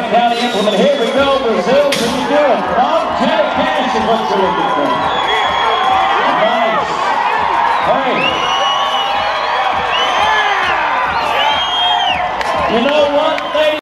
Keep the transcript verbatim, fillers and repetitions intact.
County implement. Here we go, Brazil. Can you do it? Montana cash is what you're looking for. Nice. Hey. You know what?